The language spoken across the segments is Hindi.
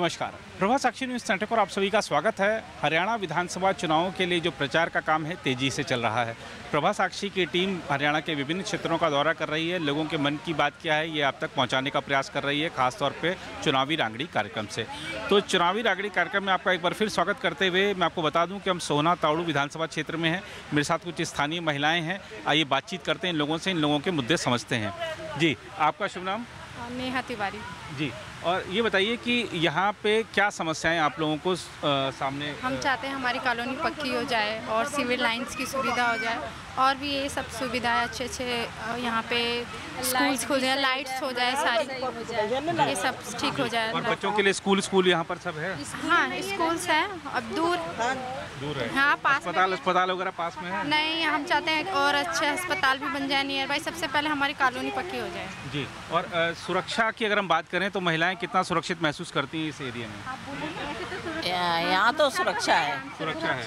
नमस्कार, प्रभा साक्षी न्यूज़ सेंटर पर आप सभी का स्वागत है। हरियाणा विधानसभा चुनावों के लिए जो प्रचार का काम है तेजी से चल रहा है। प्रभा साक्षी की टीम हरियाणा के विभिन्न क्षेत्रों का दौरा कर रही है। लोगों के मन की बात क्या है ये आप तक पहुंचाने का प्रयास कर रही है, खासतौर पे चुनावी रांगड़ी कार्यक्रम से। तो चुनावी रांगड़ी कार्यक्रम में आपका एक बार फिर स्वागत करते हुए मैं आपको बता दूँ कि हम सोहना तावड़ू विधानसभा क्षेत्र में हैं। मेरे साथ कुछ स्थानीय महिलाएँ हैं, आइए बातचीत करते हैं इन लोगों से, इन लोगों के मुद्दे समझते हैं। जी, आपका शुभ नाम? नेहा तिवारी जी। और ये बताइए कि यहाँ पे क्या समस्याएं आप लोगों को सामने? हम चाहते हैं हमारी कॉलोनी पक्की हो जाए और सिविल लाइंस की सुविधा हो जाए और भी ये सब सुविधाएं अच्छे यहाँ पे स्कूल्स खुल जाए, लाइट्स हो जाए, सारी ये सब ठीक हो जाए। और बच्चों के लिए स्कूल यहाँ पर सब है? हाँ, स्कूल्स हैं। अब दूर है? हाँ, पास अस्पताल वगैरह पास में है? नहीं, हम चाहते हैं और अच्छे अस्पताल भी बन जाए नियर बाई। सबसे पहले हमारी कॉलोनी पक्की हो जाए। जी। और सुरक्षा की अगर हम बात करें तो महिलाएं कितना सुरक्षित महसूस करती हैं इस एरिया में? यहाँ तो सुरक्षा है। सुरक्षा है।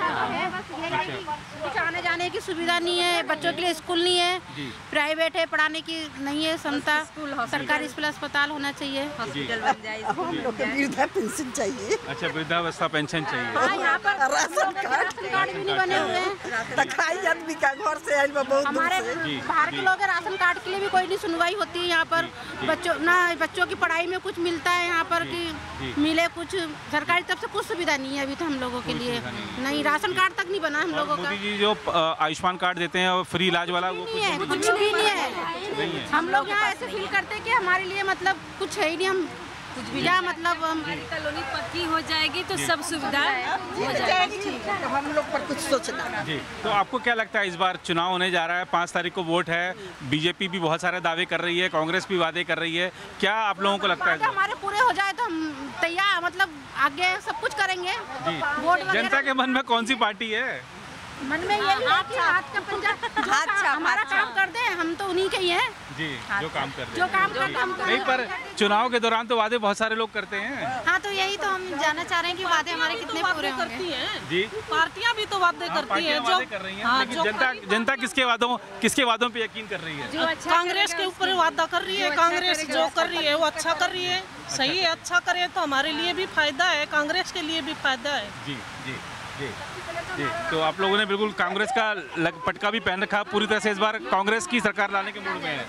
कुछ आने जाने की सुविधा नहीं है, बच्चों के लिए स्कूल नहीं है, प्राइवेट है, पढ़ाने की नहीं है क्षमता। सरकारी स्कूल अस्पताल होना चाहिए, हॉस्पिटल बन जाए। हम लोग को वृद्धा पेंशन चाहिए। अच्छा, वृद्धावस्था पेंशन चाहिए। यहाँ पर राशन कार्ड भी नहीं बने हुए हैं। आदमी का घर से आइल बहुत हमारे बाहर के लोग राशन कार्ड के लिए भी कोई नहीं सुनवाई होती है। यहाँ पर बच्चों की पढ़ाई में कुछ मिलता है यहाँ पर कि मिले कुछ, सरकारी तरफ से कुछ सुविधा नहीं है अभी तो हम लोगों के लिए। नहीं, राशन कार्ड तक नहीं बना हम लोगों का। मोदी जी जो आयुष्मान कार्ड देते हैं और फ्री इलाज वाला, वो कुछ भी नहीं है। हम लोग यहाँ ऐसे फील करते हैं कि हमारे लिए मतलब कुछ है ही नहीं। हम कुछ भी क्या मतलब हमारी कॉलोनी पक्की हो जाएगी तो सब सुविधा हो जाएगी। तो हम लोग पर कुछ सोचना। जी, तो आपको क्या लगता है इस बार चुनाव होने जा रहा है, 5 तारीख को वोट है, बीजेपी भी बहुत सारे दावे कर रही है, कांग्रेस भी वादे कर रही है, क्या आप लोगों को लगता है हमारे पूरे हो जाए तो हम तैयार, मतलब आगे सब कुछ करेंगे। जी, जनता के मन में कौन सी पार्टी है? मन में यही है कि हाथ का पंजा हमारा काम कर दे, हम तो उन्हीं के ही हैं। जी, जो काम कर जो काम करते हम नहीं, पर चुनाव के दौरान तो वादे बहुत सारे लोग करते हैं। हाँ, तो यही तो हम जानना चाह रहे हैं कि वादे हमारे कितने पूरे होंगे। जी, पार्टियां भी तो वादे करती हैं, जो कर रही हैं, लेकिन जनता किसके वादों पे यकीन कर रही है? कांग्रेस के ऊपर वादा कर रही है। कांग्रेस जो कर रही है वो अच्छा कर रही है। सही है, अच्छा करे तो हमारे लिए भी फायदा है, कांग्रेस के लिए भी फायदा है। जी जी जी जी। तो आप लोगों ने बिल्कुल कांग्रेस का पटका भी पहन रखा, पूरी तरह से इस बार कांग्रेस की सरकार लाने के मूड में है।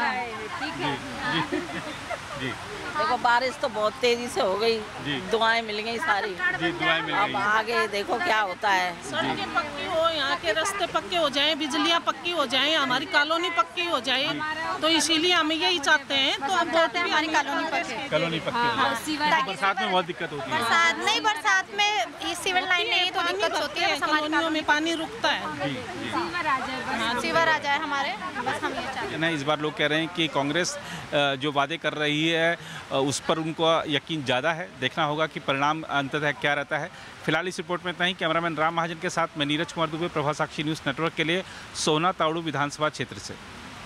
जी जी। देखो, बारिश तो बहुत तेजी से हो गई, दुआएं मिल गई सारी। जी, दुआएं मिल गई। अब आगे देखो क्या होता है। सड़कें पक्की हो, यहाँ के रास्ते पक्के हो जाएं, बिजलियाँ पक्की हो जाएं, हमारी कॉलोनी पक्की हो जाए, तो इसीलिए हम यही चाहते हैं। तो हम चाहते हैं हमारी कॉलोनी पक्की। बरसात में बहुत दिक्कत होती है। बरसात में सिविल लाइन नहीं तो दिक्कत होती है, कॉलोनियों में पानी रुकता है। सीवर आ जाए हमारे, बस हम ये चाहते हैं। इस बार लोग कह रहे हैं कि कांग्रेस जो वादे कर रही है उस पर उनको यकीन ज़्यादा है। देखना होगा कि परिणाम अंततः क्या रहता है। फिलहाल इस रिपोर्ट में इतना ही। कैमरामैन राम महाजन के साथ मैं नीरज कुमार दुबे, प्रभा साक्षी न्यूज़ नेटवर्क के लिए सोहना तावड़ू विधानसभा क्षेत्र से।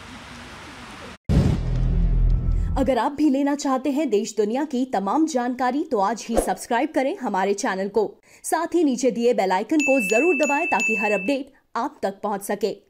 अगर आप भी लेना चाहते हैं देश दुनिया की तमाम जानकारी तो आज ही सब्सक्राइब करें हमारे चैनल को। साथ ही नीचे दिए बेल आइकन को जरूर दबाएं ताकि हर अपडेट आप तक पहुंच सके।